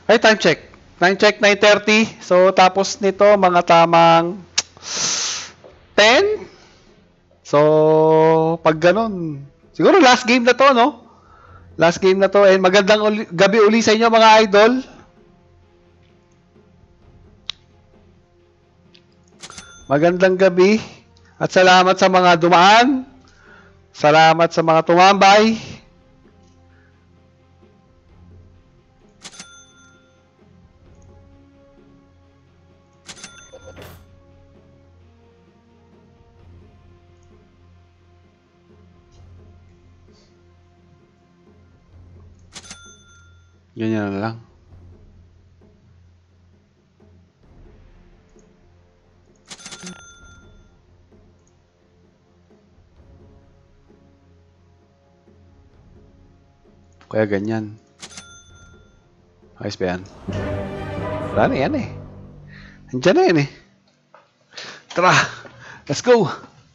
Ay, time check. Time check, 9:30. So, tapos nito, mga tamang 10. So, pag ganun, siguro last game na to, no? Last game na to. And magandang gabi uli sa inyo, mga idol. Magandang gabi. At salamat sa mga dumaan. Salamat sa mga tumambay. Ganyan na lang. Kaya ganyan. Ayos ba yan? Wala na yan eh. Nandiyan na yan eh. Tara! Let's go!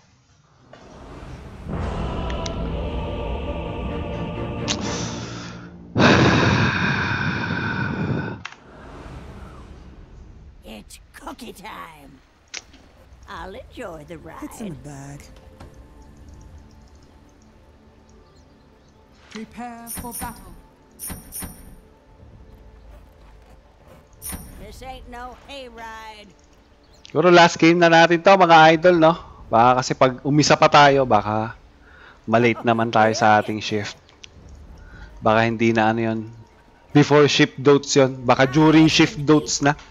It's cookie time. I'll enjoy the ride. It's in the bag. Prepare for battle. This ain't no hayride. Siguro last game na natin to, mga idol, no? Baka kasi pag umisa pa tayo, baka malate naman tayo sa ating shift. Baka hindi na ano yun. Before shift dotes yun. Baka during shift dotes na.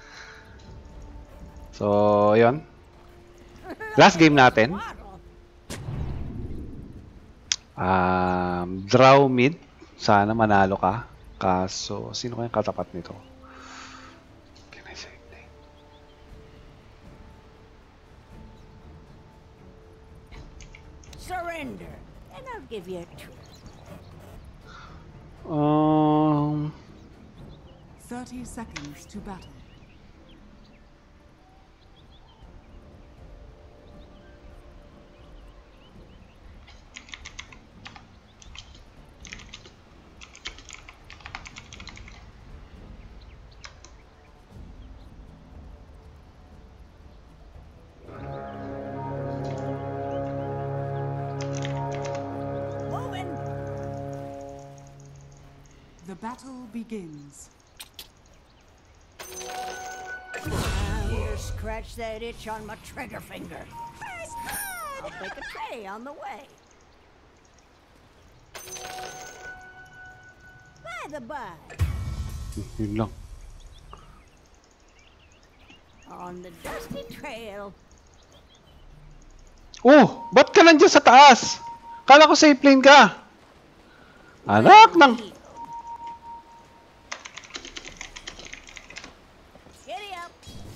So, yun. Last game natin. Draw mid. Sana manalo ka. Kaso, sino kayang katapat nito? Can I say name? Surrender, and I'll give you a treat. 30 seconds to battle. The battle begins. I'm gonna scratch that itch on my trigger finger. I'll make a tray on the way. By the by, Yun lang. on the dusty trail. Oh! Ba't ka nandiyan sa taas? Kala ko safe lane ka. Anak ng... Giddy up.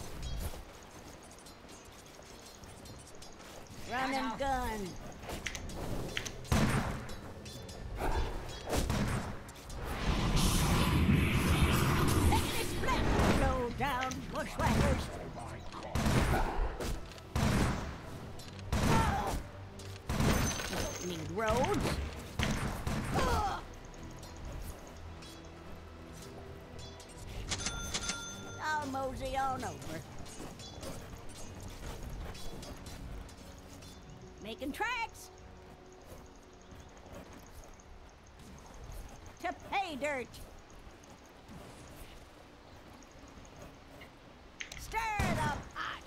Run and gun. Lickety split. Low down bushwhackers. Don't need roads. I'll mosey on over. Making tracks. To pay dirt. Stir the pot.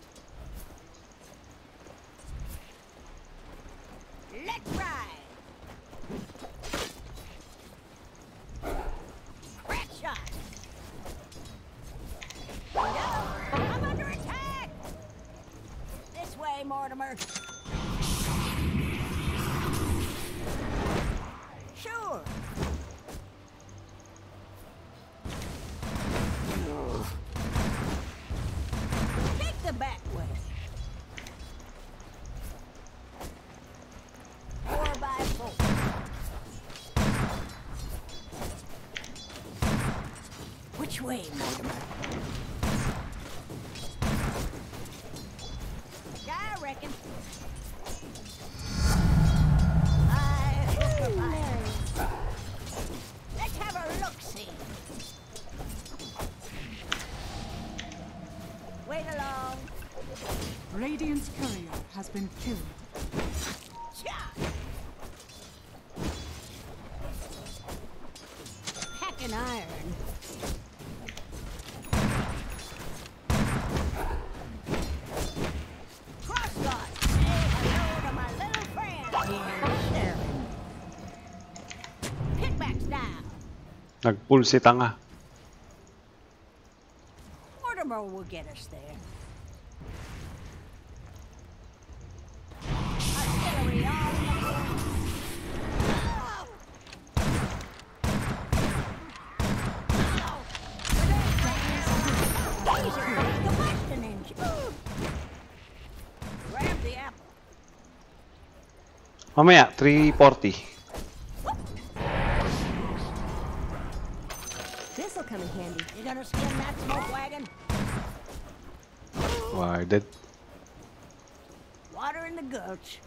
Let's ride. Crack shot. No, I'm under attack. This way, Mortimer. Sure. Take the back way. 4x4. Which way, Mortimer? I reckon. Let's have a look-see. Wait along. Radiant's courier has been killed. Hacking iron. Crossguard, say hello to my little friend here, Sharon. Pitbacks down. Nag-pull si tanga. Mortimer will get us there. Artillery on the move. Laser combustion engine. Grab the apple. Mamaya, 340. This'll come in handy. You gonna skin that smoke wagon? Warded. Water in the gulch.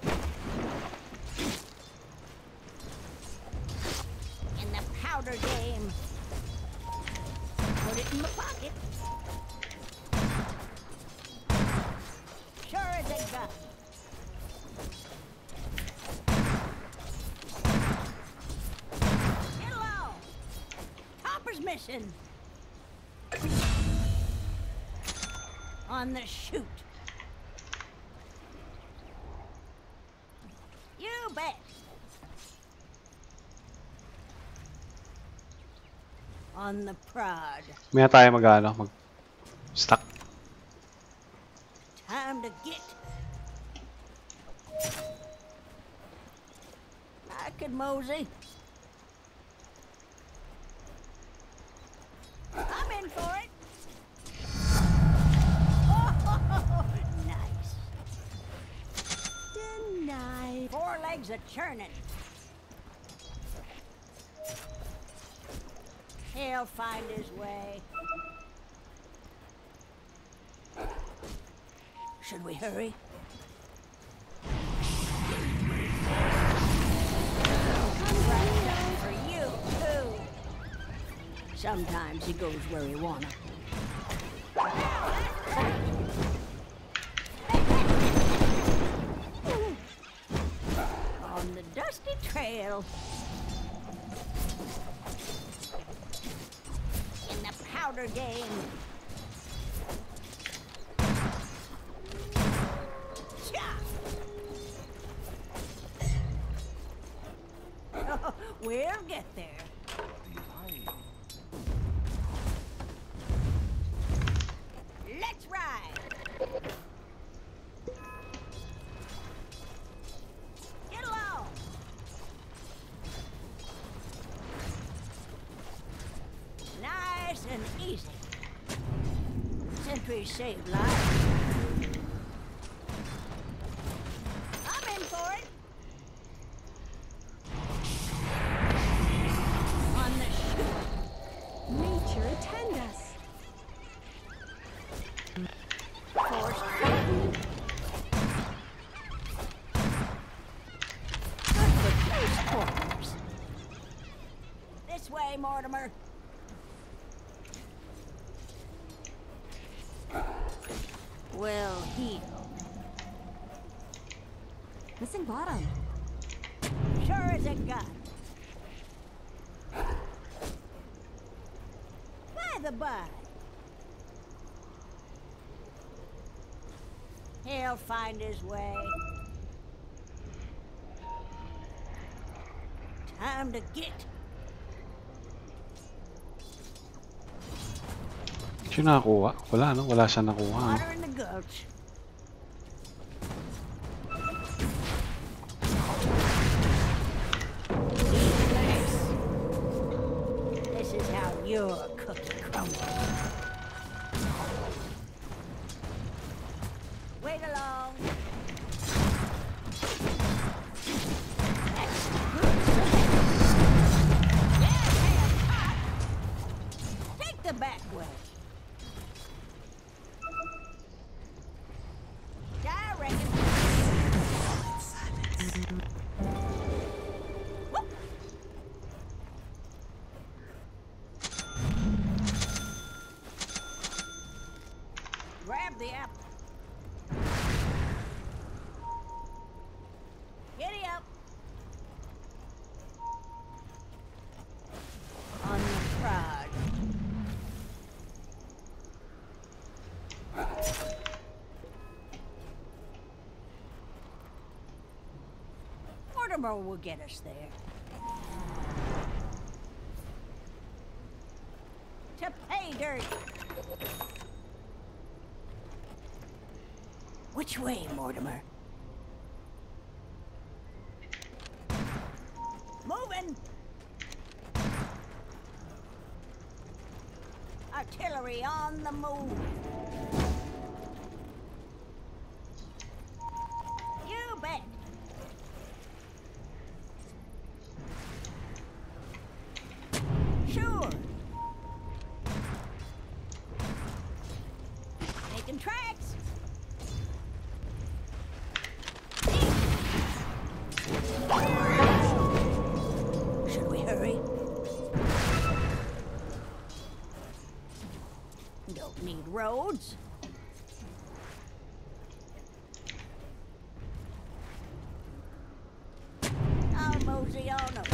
In the powder game. Put it in my pocket. Sure as a gun. Get low. Hopper's missing. On the shoot. You bet. On the prod. Mamaya tayo mag-stack. Time to get. I could mosey. I'm in for it. Oh, nice. Denied. 4 legs a churning. He'll find his way. Should we hurry? Come right down for you, too. Sometimes he goes where he wanna. On the dusty trail. In the powder game. We'll get there. Let's ride. Get along. Nice and easy. Sentries save lives. I'm in for it. Nature attend us. Forced feeding. Good for close quarters. This way, Mortimer. Well healed. Missing bottom. Sure as a gun. By the by. He'll find his way. Time to get. Siya nakakuha? Wala, no? Wala siya nakuha. No? Water in the gulch. This is how your cookie crumbles. Wait along. That's good. Yeah, man, hot. Take the back way. I reckon. Whoop. Mortimer will get us there. To pay dirt. Which way, Mortimer? Moving. Artillery on the move. You bet. Sure. Making tracks. Should we hurry? Don't need roads. I'll mosey on up.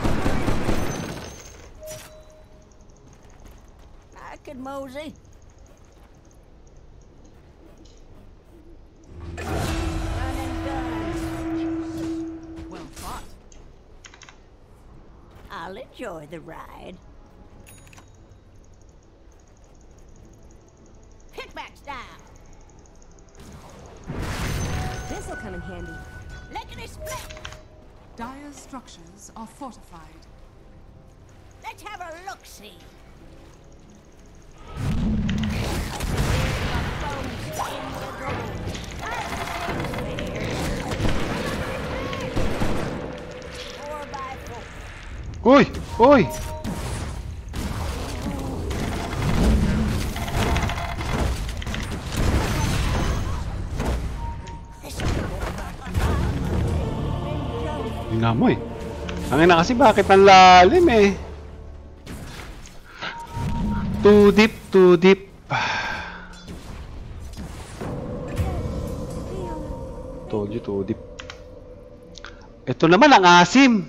I could mosey. Running guns. Well fought. I'll enjoy the ride. Pickbacks down. This'll come in handy. Lickety split. Dire's structures are fortified. Let's have a look-see. Uy! Uy! Yun nga mo eh. Ang ina kasi bakit ang lalim eh. Too deep, too deep. Told you, too deep. Ito naman ang asim.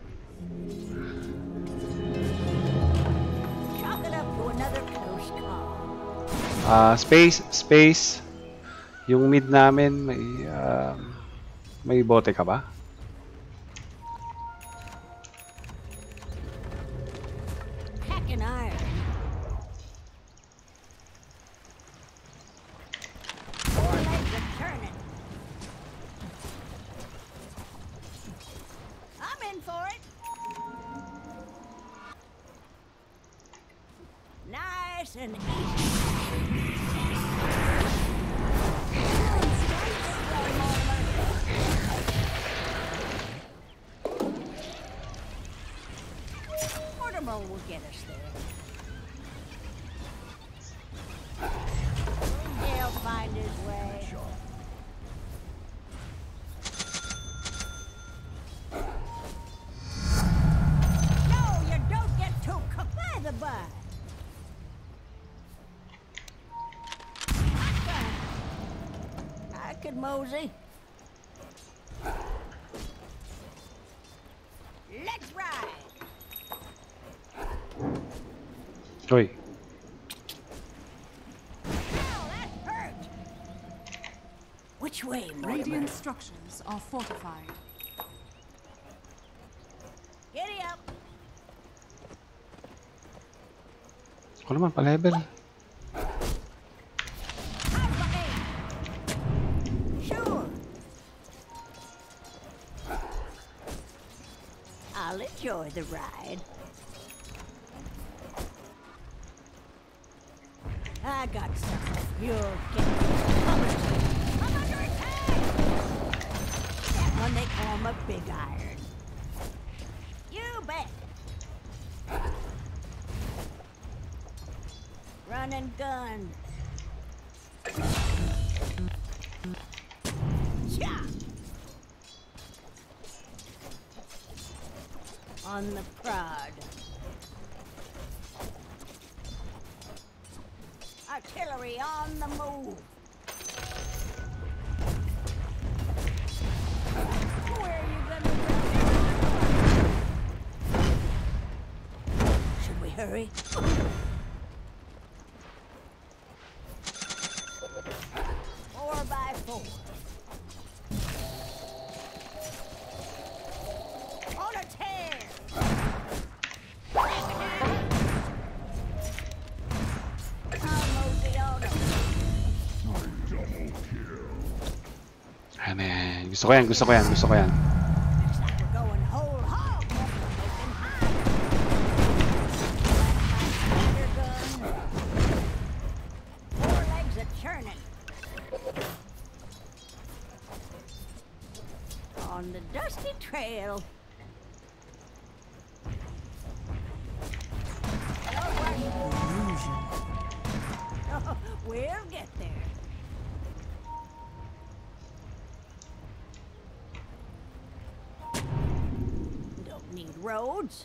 Chalk it up to another close call. Space. Yung mid namin, may bote ka ba? Packing iron. Four legs are turning. I'm in for it. Nice and easy. Mortimer will get us there. He'll find his way. No, you don't get too cooked by the bud. I could mosey. Let's ride. Uy. Ow, that hurt. Which way, Mortimer? Radiant structures are fortified. Giddy up. Ako naman, pa-level. How's my aim? Sure. I'll enjoy the ride. I got something. You'll get it. I'm under attack! That one they call my big iron. You bet. Run and gun. Cha! On the prod. Artillery on the move. Where are you gonna go? Should we hurry? 4x4. Ayan. Gusto ko yan, gusto ko yan, gusto ko yan. Looks like we're going whole hog. Smoking hot. Thunder gun. 4 legs a churning. On the dusty trail. Oh, we'll get there. Don't need roads.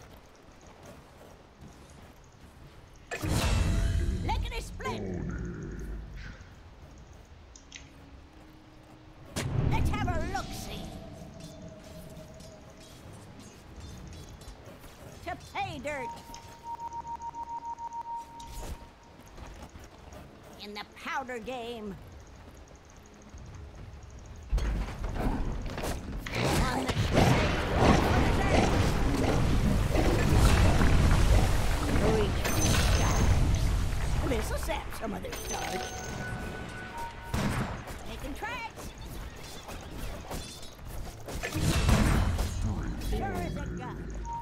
Lickety split. Let's have a look-see. To pay dirt. In the powder game. On the this'll sap some of their starch. Making tracks. Sure as a gun.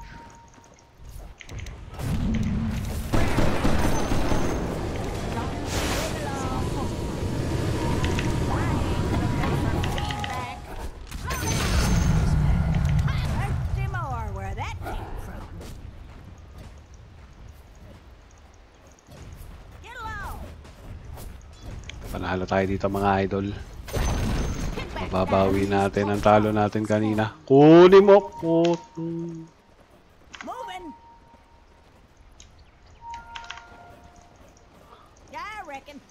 Panalo tayo dito mga idol. Mababawi natin ang talo natin kanina. Kunin mo ko. Moving. Yeah, I reckon.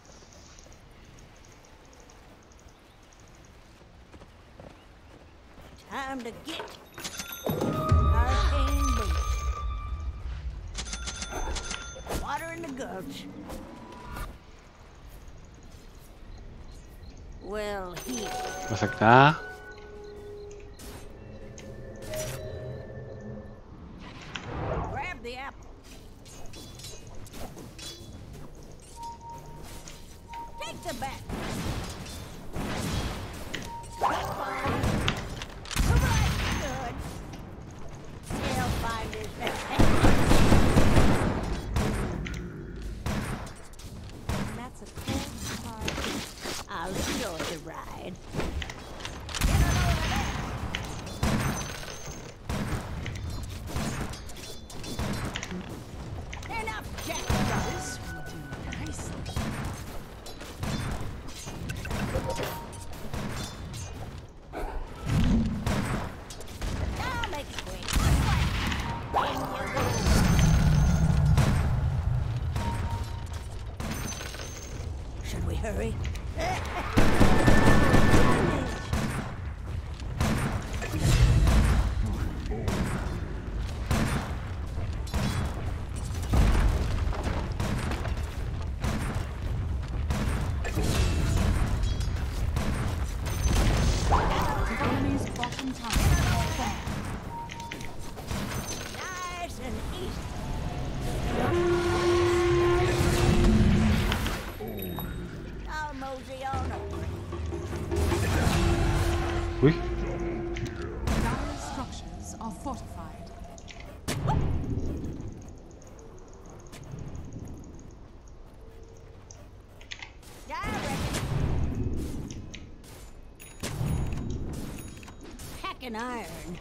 Time to get arcane boots. Water in the gulch. Well, here. Basag na. Grab the apple. Take the bat. Good. They'll find it. That's a cold card. I'll enjoy the ride. Enough jack. This will do nicely. I'll make it quick. In you go. Should we hurry? The enemy's bottom tower is falling. Nice and easy. I'll mosey on over. Uy. Dire structures are fortified. Yeah, I reckon. Packing iron.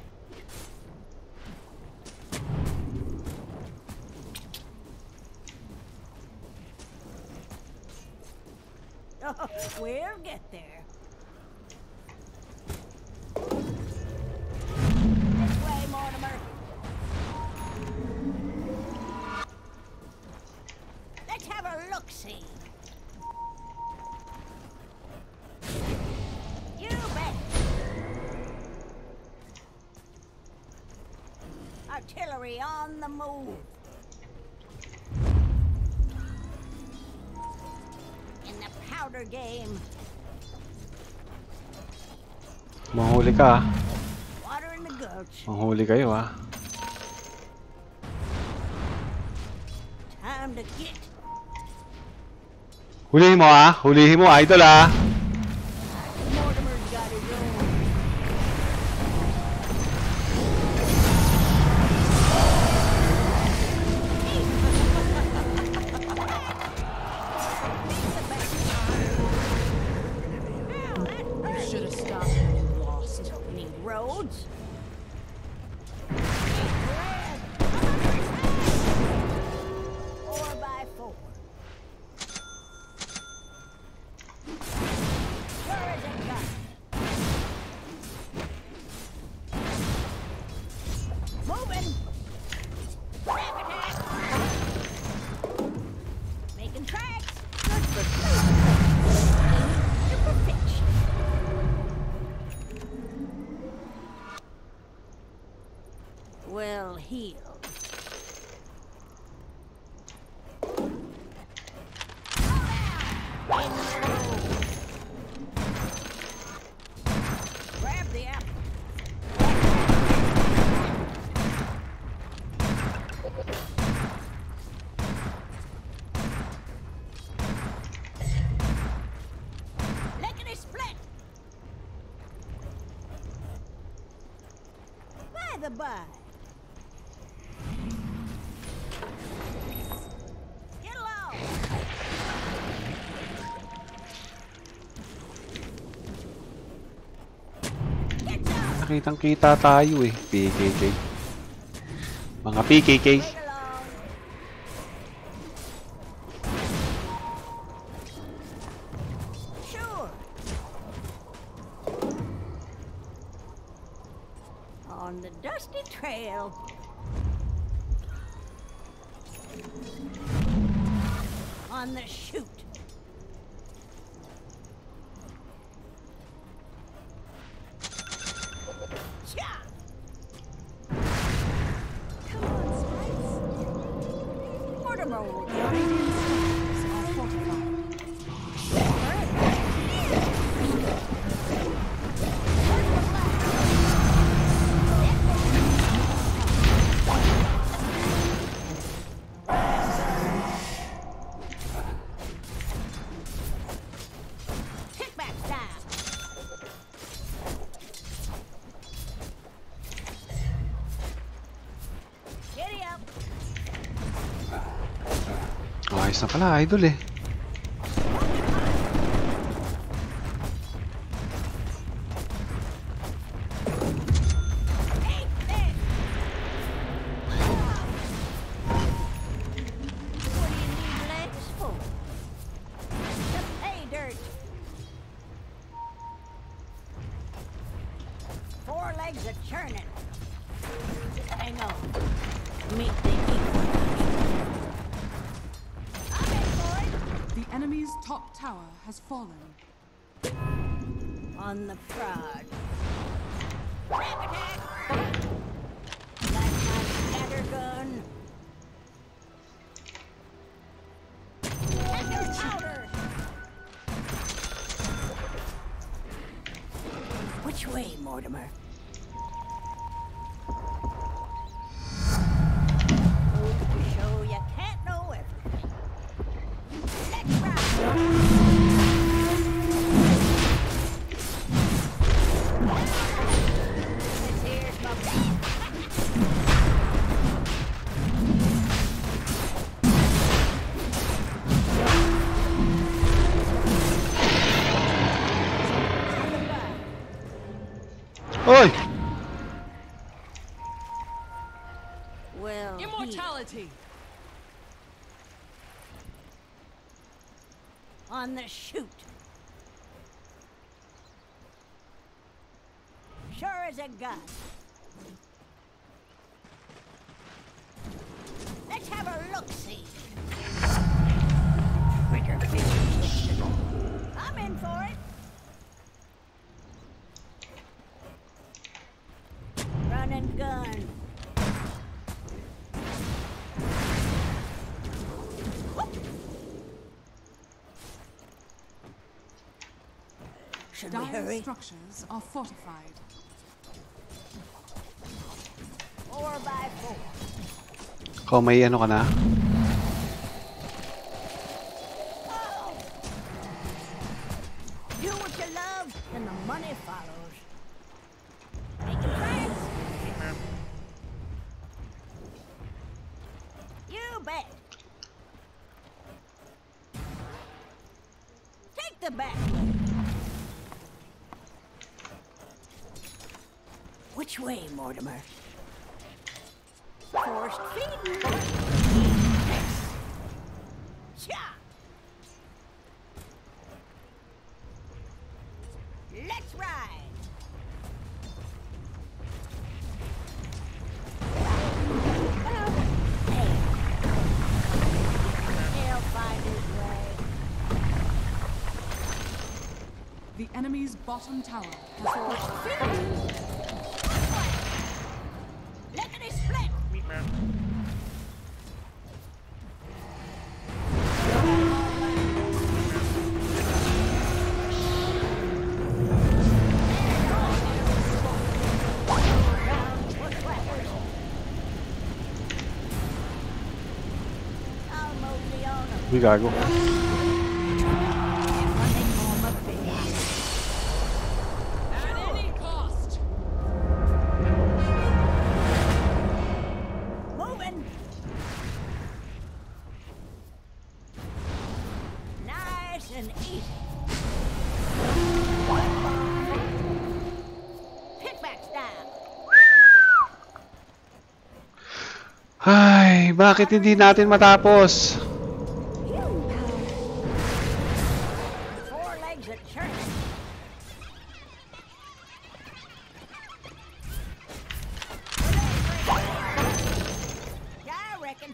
Oh, we'll get there. This way, Mortimer. Let's have a look-see. You bet. Artillery on the move. In the powder game. Manghuli ka. Water in the gulch. Manghuli kayo Time to get. Hulihin mo Hulihin mo idol Mortimer's got his own. stop when you've lost. Need roads? Red! 4x4. Sure as it gun. Moving! Grab attack! Making tracks! Good for to perfection. Well healed. Grab the apple. Lickety split. By the by. Get along. Get down. Nakitang-kita tayo eh. PKK. Mga PKK. Wait along. Sure. On the dusty trail. On the chute. Cha! Come on, Spice. Mortimer will The get it. Radiant structures are fortified. Kickback style. Giddy up. Ayos na pala, idol eh. Ain't this? What do you need legs for? To pay dirt. 4 legs a churning. I know. Meet the equal. I'm in for it. The enemy's top tower has fallen. On the prod. Grab attack! Like my scatter gun. And your powder! Which way, Mortimer? Goes to show you can't know everything. Next round! This here's my Oy! Well, Immortality! on the chute. Sure as a gun. Let's have a look-see. Trigger finger. I'm in for it. Run and gun. Should we Dire hurry? structures are fortified. 4x4. Kung may ano ka na. Oh! Do what you love, and the money follows. Making tracks? You bet. Take the back way. Which way, Mortimer? Forced feeding. Cha! Let's ride. He'll find his way. The enemy's bottom tower has Forced fallen. feeding. Lickety split. Uy, gago. At any cost! Moving. Nice and easy. Pitback style. Ay, bakit hindi natin matapos? Four legs at church. Yeah, I reckon.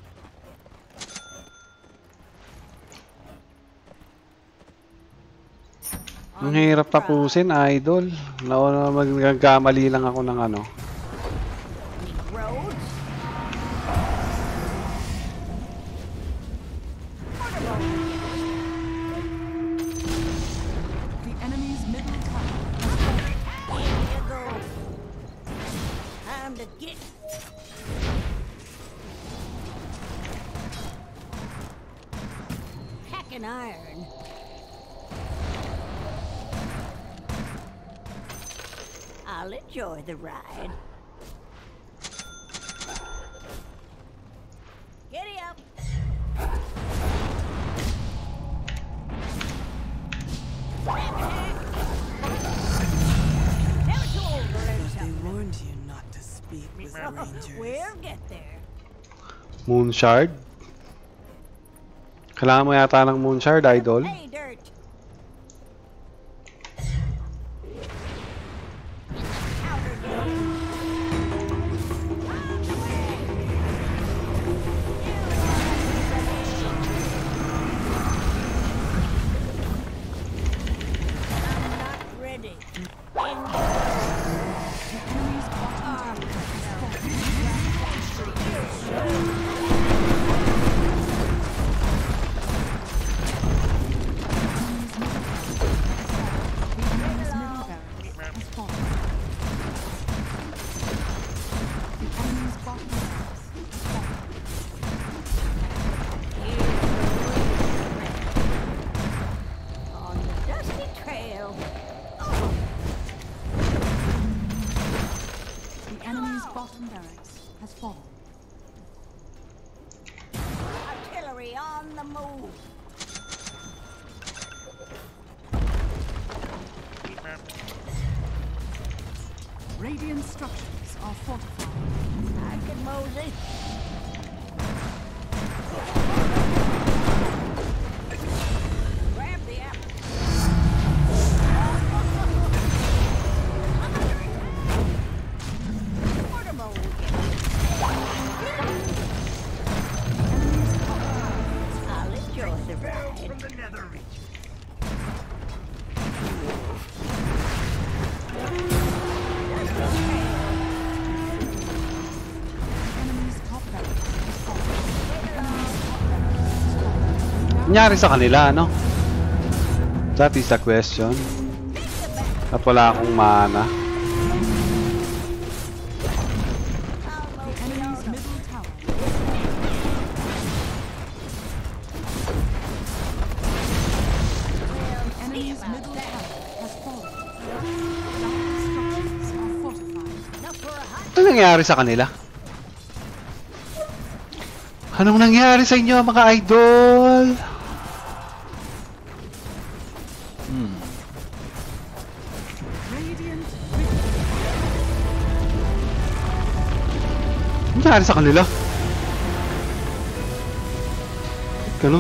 Ang hirap tapusin, idol. Nauna magkakamali lang ako ng ano. Roads. The enemy's middle tower. Here you go. Time to get. Hacking iron. I'll enjoy the ride. Giddy up. Never too old to learn They something. warned you not to speak with rangers. We'll get there. Moon Shard. Kailangan mo yata ng Moon Shard, idol. Hey, dirt. Powder game. On the way. I'm not ready. The enemy's bottom tower has fallen. On the dusty trail. Oh, The enemy's bottom barracks has fallen. artillery on the move. Radiant structures are fortified. I can mosey. Grab the apple. Mortimer will get it. I'll enjoy the ride. Enemy's top barracks has fallen. Nangyari sa kanila, ano? That is the question. At wala akong mana. The enemy's middle tower. The enemy's middle tower has fallen. Radiant structures are fortified. Ano nangyari sa kanila? Anong nangyari sa inyo, mga idol? Radiant victory. nangyari sa kanila? Ganun.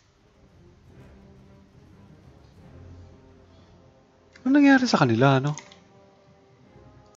Ano nangyari sa kanila, ano?